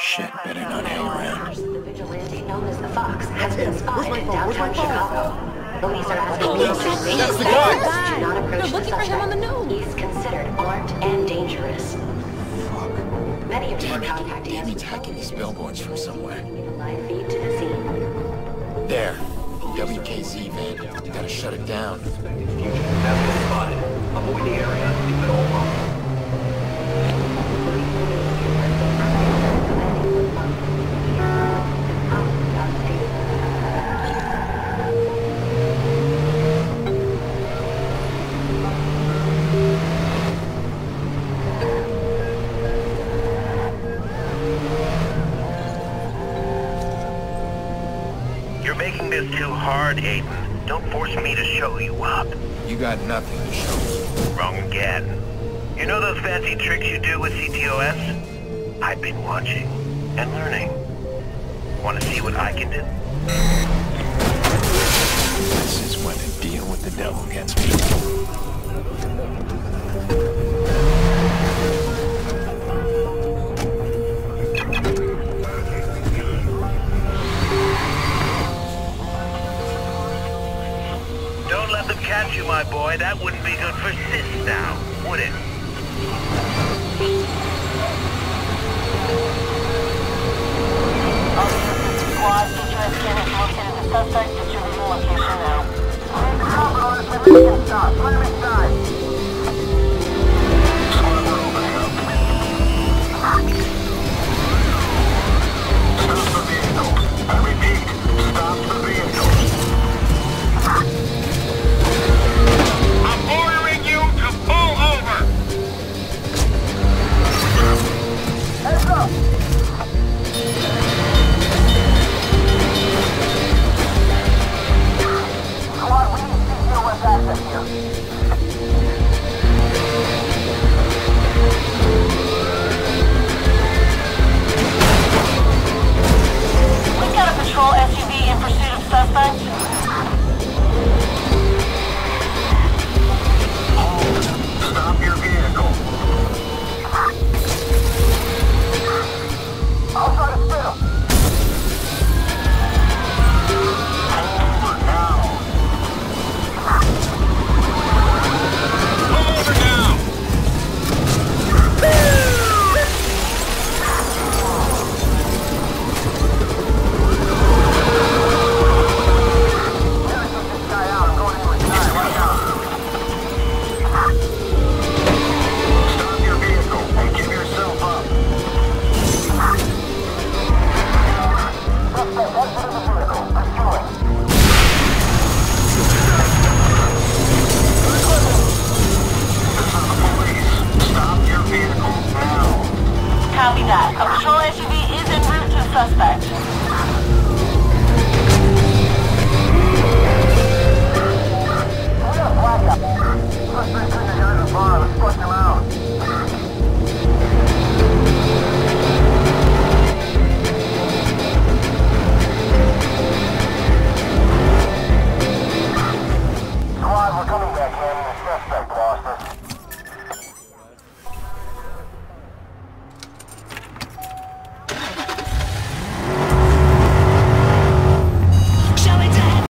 Shit, better not hang around. The vigilante known as the Fox has been spotted in downtown Chicago. Police are asking people to remain That's the silent. guy! Do not approach They're looking the for him on the suspect. news. He's considered armed and dangerous. Fuck. Many of you are Damn it, contacting us. Damon's hacking these billboards from somewhere. Live feed to the scene. There. WKZ van. Gotta shut it down. Fugitive has been spotted. Avoid the area if at all possible. You're making this too hard, Aiden. Don't force me to show you up. You got nothing to show me. Wrong again. You know those fancy tricks you do with CTOS? I've been watching and learning. Want to see what I can do? This is when the deal with the devil gets me. Don't let them catch you, my boy. That wouldn't be good for Sis now, would it? Squad, CTOS scanner located the suspect, distributing location now. Cover on this civilian stop. Clear inside. Stop the vehicle. I repeat, stop the vehicle. I'm ordering you to pull over. Heads up. Squad, we need CTOS access here. We've got a patrol SUV in pursuit of suspect. Stop your vehicle. I'll try to spit him. Over now. Over now. Never take this guy out. I'm going into his guy right now. Stop your vehicle and give yourself up. Suspect exited the vehicle. Destroy. This is the police. Stop your vehicle now. Copy that. A patrol SUV is en route to the suspect.